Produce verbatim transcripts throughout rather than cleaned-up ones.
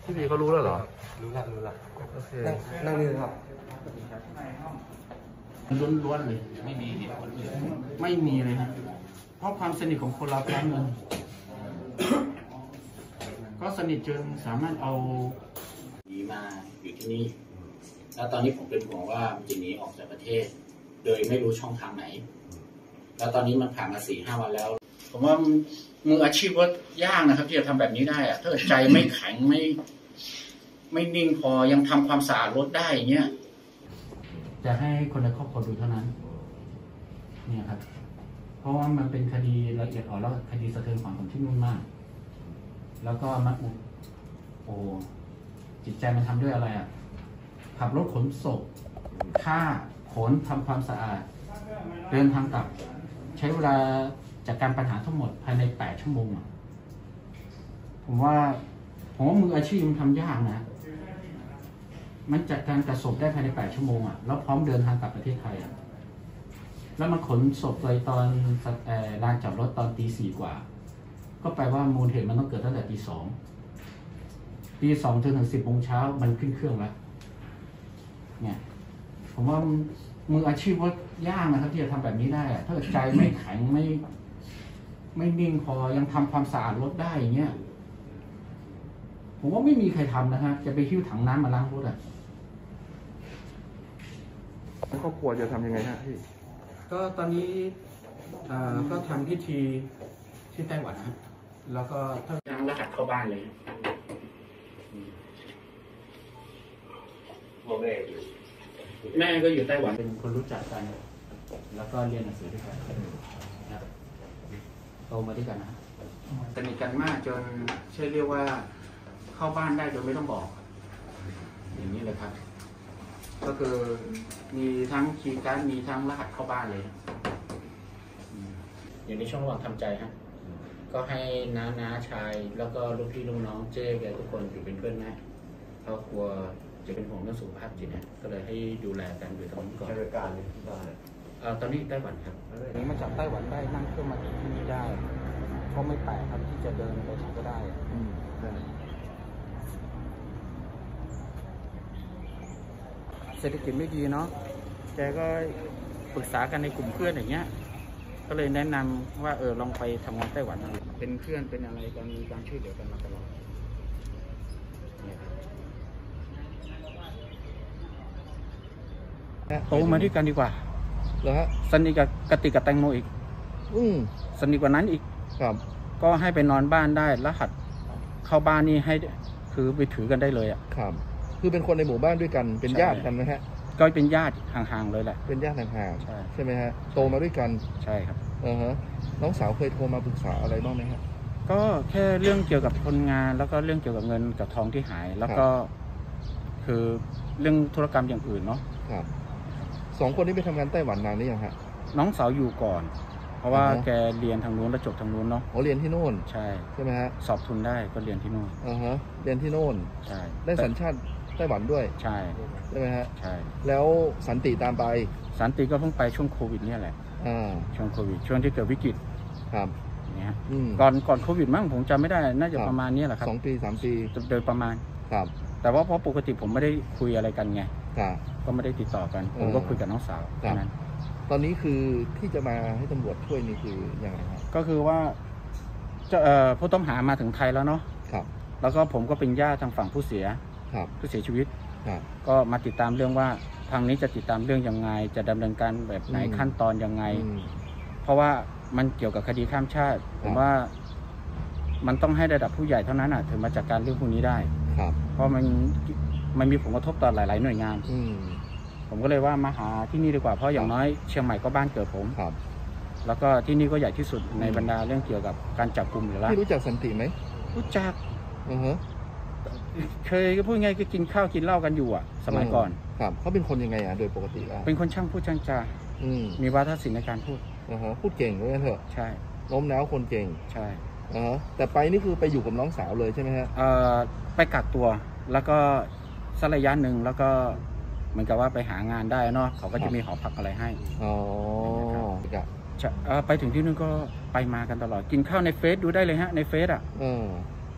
พี่พีเขารู้แล้วเหรอรู้ละรู้ละโอเคนั่งนี่ครับล้วนๆเลยไม่มีเหตุผลอื่นไม่มีเลยนะเพราะความสนิทของคนเราแพ้เงินก็สนิทจนสามารถเอาหนีมาอยู่ที่นี่แล้วตอนนี้ผมเป็นห่วงว่ามันจะหนีออกจากประเทศโดยไม่รู้ช่องทางไหนแล้วตอนนี้มันผ่านมาสี่ห้าวันแล้วผมว่ามืออาชีพว่ายากนะครับที่จะทำแบบนี้ได้อะถ้าใจไม่แข็งไม่ไม่นิ่งพอยังทำความสะอาดรถได้อย่างเงี้ยจะให้คนในครอบครัวดูเท่านั้นเนี่ยครับเพราะว่ามันเป็นคดีละเอียดอ่อนแล้วคดีสะเทือนขวัญของที่นู่นมากแล้วก็มาอุโอ้จิตใจมันทำด้วยอะไรอ่ะขับรถขนศพฆ่าขนทำความสะอาดเดินทางกลับใช้เวลาจัดการปัญหาทั้งหมดภายในแปดชั่วโมงอ่ะผมว่าผมว่ามืออาชีพมันทำยากนะมันจัดการกระศพได้ภายในแปดชั่วโมงอ่ะแล้วพร้อมเดินทางกลับประเทศไทยอ่ะแล้วมันขนศพเลยตอนลานจอดรถตอนตีสี่กว่าก็แปลว่ามูลเหตุมันต้องเกิดตั้งแต่ตีสองตีสองจนถึงสิบโมงเช้ามันขึ้นเครื่องแล้วเนี่ยผมว่ามืออาชีพว่ายากนะครับที่จะทำแบบนี้ได้อะถ้าใจไม่แข็งไม่ไม่นิ่งพอยังทำความสะอาดรถได้อย่างเงี้ยผมว่าไม่มีใครทำนะฮะจะไปหิ้วถังน้ำมาล้างรถอ่ะครอบครัวจะทำยังไงฮะพี่ก็ตอนนี้ก็ทำพิธีที่ไต้หวันนะแล้วก็ทางรหัสเข้าบ้านเลยแม่ก็อยู่ไต้หวันเป็นคนรู้จักกันแล้วก็เรียนหนังสือด้วยกันนะครับโตมาด้วยกันนะสนิทกันมากจนเชื่อเรียกว่าเข้าบ้านได้โดยไม่ต้องบอกอย่างนี้เลยครับก็คือมีทั้งคีย์การ์ดมีทั้งรหัสเข้าบ้านเลยอยู่ในช่วงระหว่างทำใจฮะก็ให้น้าน้าชายแล้วก็ลูกพี่ลูกน้องเจ๊แกทุกคนอยู่เป็นเพื่อนแม่ครอบครัวจะเป็นห่วงเรื่องสุขภาพจิตนะก็เลยให้ดูแลกันอยู่ตรงนี้ก่อนใช้บริการได้ตอนนี้ไต้หวันครับนี้มาจากไต้หวันได้นั่งเครื่องมาที่นี่ได้ก็ไม่แปลกครับที่จะเดินไปไหนก็ได้อืมเศรษฐกิจไม่ดีเนาะแกก็ปรึกษากันในกลุ่มเพื่อนอย่างเงี้ยก็เลยแนะนำว่าเออลองไปทำงานไต้หวันเป็นเพื่อนเป็นอะไรกันมีการช่วยเหลือกันมาตลอดโตมาด้วยกันดีกว่าเหรอฮะสนิทกับกติกกับแตงโมอีกอืมสนิทกว่านั้นอีกครับก็ให้ไปนอนบ้านได้รหัสเข้าบ้านนี่ให้คือไปถือกันได้เลยอ่ะครับคือเป็นคนในหมู่บ้านด้วยกันเป็นญาติกันไหมฮะก็เป็นญาติห่างๆเลยแหละเป็นญาติห่างๆใช่ใช่ไหมฮะโตมาด้วยกันใช่ครับเออฮะน้องสาวเคยโทรมาปรึกษาอะไรบ้างไหมฮะก็แค่เรื่องเกี่ยวกับคนงานแล้วก็เรื่องเกี่ยวกับเงินกับทองที่หายแล้วก็คือเรื่องธุรกรรมอย่างอื่นเนาะครับสองคนนี้ไปทำงานไต้หวันนานหรือยังฮะน้องสาวอยู่ก่อนเพราะว่าแกเรียนทางนู้นแล้วจบทางนู้นเนาะอ๋อเรียนที่โน่นใช่ใช่ไหมฮะสอบทุนได้ก็เรียนที่โน่นอ่าฮะเรียนที่โน่นใช่ได้สัญชาติไต้หวันด้วยใช่ใช่ไหมฮะใช่แล้วสันติตามไปสันติก็เพิ่งไปช่วงโควิดเนี่ยแหละอ่าช่วงโควิดช่วงที่เกิดวิกฤตครับเนี่ยก่อนก่อนโควิดมั้งผมจำไม่ได้น่าจะประมาณนี้แหละครับสองปีสามปีโดยประมาณครับแต่ว่าเพราะปกติผมไม่ได้คุยอะไรกันไงก็ไม่ได้ติดต่อกันผมก็คุยกับน้องสาวแค่นั้นตอนนี้คือที่จะมาให้ตำรวจช่วยนี่คือยังไงครับก็คือว่าจะเอ่อผู้ต้องหามาถึงไทยแล้วเนาะครับแล้วก็ผมก็เป็นญาติทางฝั่งผู้เสียครับผู้เสียชีวิตครับก็มาติดตามเรื่องว่าทางนี้จะติดตามเรื่องยังไงจะดำเนินการแบบไหนขั้นตอนยังไงเพราะว่ามันเกี่ยวกับคดีข้ามชาติผมว่ามันต้องให้ระดับผู้ใหญ่เท่านั้นอ่ะถึงมาจัดการเรื่องพวกนี้ได้ครับเพราะมันมันมีผลกระทบต่อหลายๆหน่วยงานผมก็เลยว่ามาหาที่นี่ดีกว่าเพราะอย่างน้อยเชียงใหม่ก็บ้านเกิดผมครับแล้วก็ที่นี่ก็ใหญ่ที่สุดในบรรดาเรื่องเกี่ยวกับการจับกลุ่มอยู่แล้วพี่รู้จักสันติไหมรู้จักอือฮะเคยก็พูดไงก็กินข้าวกินเหล้ากันอยู่อ่ะสมัยก่อนครับเขาเป็นคนยังไงอ่ะโดยปกติแล้วเป็นคนช่างพูดช่างจามีวาทศิลป์ในการพูดอือฮะพูดเก่งเลยเถอะใช่โน้มน้าวคนเก่งใช่อือฮะแต่ไปนี่คือไปอยู่กับน้องสาวเลยใช่ไหมฮะเอ่อไปกักตัวแล้วก็สักระยะหนึ่งแล้วก็เหมือนกับว่าไปหางานได้เนาะเขาก็จะมีหอพักอะไรให้อ๋อไปถึงที่นู่นก็ไปมากันตลอดกินข้าวในเฟซดูได้เลยฮะในเฟซอ่ะ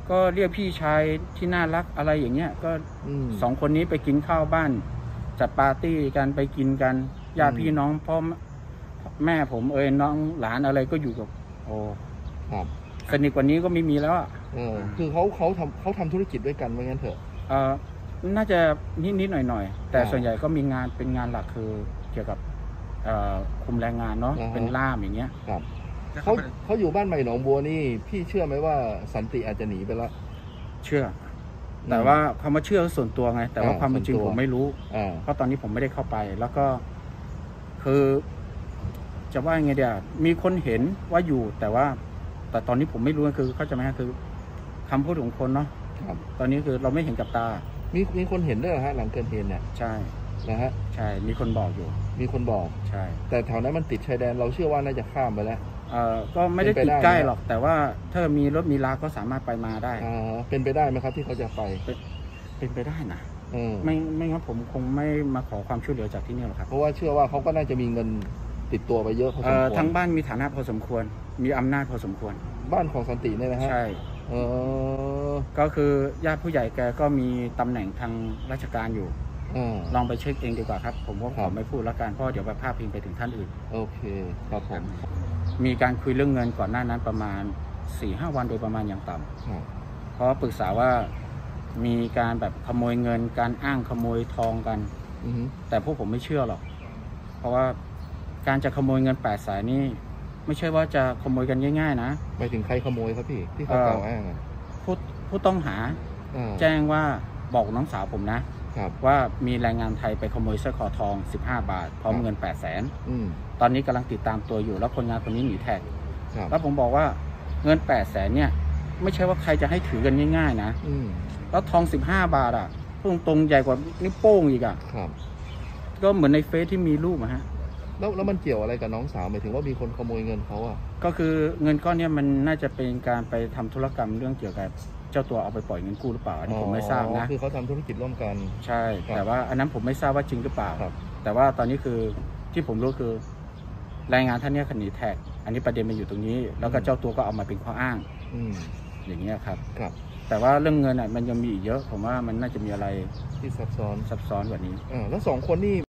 ก็เรียกพี่ชายที่น่ารักอะไรอย่างเงี้ยก็อืมสองคนนี้ไปกินข้าวบ้านจัดปาร์ตี้กันไปกินกันญาติพี่น้องพ่อแม่ผมเอ่ยน้องหลานอะไรก็อยู่กับโอ้ครับสนิทกว่านี้ก็ไม่มีแล้วอ่ะเออคือเขาเขาทำเขาทำธุรกิจด้วยกันว่างั้นเถอะเออน่าจะนิดนิดๆหน่อยหน่อยๆแต่อ่าส่วนใหญ่ก็มีงานเป็นงานหลักคือเกี่ยวกับเอ่อคุมแรงงานเนาะอ่าฮะเป็นล่ามอย่างเงี้ยครับเขาเขาอยู่บ้านใหม่หนองบัวนี่พี่เชื่อไหมว่าสันติอาจจะหนีไปแล้วเชื่อ แต่ว่าคำว่าเชื่อส่วนตัวไง แต่ว่าอ่าความเป็นจริงส่วนตัวผมไม่รู้อ่าเพราะตอนนี้ผมไม่ได้เข้าไป แล้วก็คือ จะว่าไงเดียวมีคนเห็นว่าอยู่ แต่ว่า แต่ตอนนี้ผมไม่รู้คือเข้าใจไหมคือคำพูดของคนเนาะครับตอนนี้คือเราไม่เห็นกับตามีมีคนเห็นด้วยเหรอฮะหลังเกิดเหตุเนี่ยใช่นะฮะใช่มีคนบอกอยู่มีคนบอกใช่แต่แถวนั้นมันติดชายแดนเราเชื่อว่าน่าจะข้ามไปแล้วเอ่อก็ไม่ได้เป็นไปติดได้ใกล้ไหมหรอก แต่ว่าถ้ามีรถมีลาก็สามารถไปมาได้อ่าเป็นไปได้ไหมครับที่เขาจะไปเป็นไปได้นะเออไม่ไม่งั้นผมคงไม่มาขอความช่วยเหลือจากที่นี่หรอกครับเพราะว่าเชื่อว่าเขาก็น่าจะมีเงินติดตัวไปเยอะพอสเอ่มอควรทั้งบ้านมีฐานะพอสมควร มีอำนาจพอสมควรบ้านของสันติเนี่ยนะฮะใช่เออก็คือญาติผู้ใหญ่แกก็มีตำแหน่งทางราชการอยู่อ่าลองไปเช็คเองดีกว่าครับ ผมก็ขครัอบ ไม่พูดละกันเพราะเดี๋ยวไปพาดพิงไปถึงท่านอื่นโอเคครับผมมีการคุยเรื่องเงินก่อนหน้านั้นประมาณสี่ห้าวันโดยประมาณอย่างต่ำครับเพราะปรึกษาว่ามีการแบบขโมยเงิน การอ้างขโมยทองกันอือฮึแต่พวกผมไม่เชื่อหรอก เพราะว่าการจะขโมยเงินแปดสายนี่ไม่ใช่ว่าจะขโมยกันง่ายๆนะหมายถึงใครขโมยครับพี่ที่เขาเอ่อกล่าวอ้างอะผู้ผู้ต้องหาอ่าแจ้งว่าบอกน้องสาวผมนะครับว่ามีแรงงานไทยไปขโมยสร้อยคอทองสิบห้าบาทพร้อมครับเงินแปดแสนอืมตอนนี้กำลังติดตามตัวอยู่แล้วคนงานคนนี้หนีแท็กครับแล้วผมบอกว่าเงินแปดแสนเนี่ยไม่ใช่ว่าใครจะให้ถือกันง่ายๆนะอืมแล้วทองสิบห้าบาทอ่ะพูดตรงๆใหญ่กว่านิ้วโป้งอีกอ่ะครับก็เหมือนในเฟซที่มีรูปอะฮะแล้วแล้วมันเกี่ยวอะไรกับน้องสาวหมายถึงว่ามีคนขโมยเงินเขาอ่ะก็คือเงินก้อนเนี้ยมันน่าจะเป็นการไปทำธุรกรรมเรื่องเกี่ยวกับเจ้าตัวเอาไปปล่อยเงินกู้หรือเปล่าอันนี้ผมไม่ทราบนะอ๋อคือเขาทำธุรกิจร่วมกันใช่ครับแต่ว่าอันนั้นผมไม่ทราบว่าจริงหรือเปล่าครับแต่ว่าตอนนี้คือที่ผมรู้คือรายงานท่านเนี้ยคดีแท็ก อันนี้ประเด็นมันอยู่ตรงนี้ แล้วก็เจ้าตัวก็เอามาเป็นข้ออ้างอืมอย่างเงี้ยครับครับแต่ว่าเรื่องเงินอ่ะมันยังมีอีกเยอะ ผมว่ามันน่าจะมีอะไรที่ซับซ้อนซับซ้อนกว่านี้อ่าแล้วสองคนนี่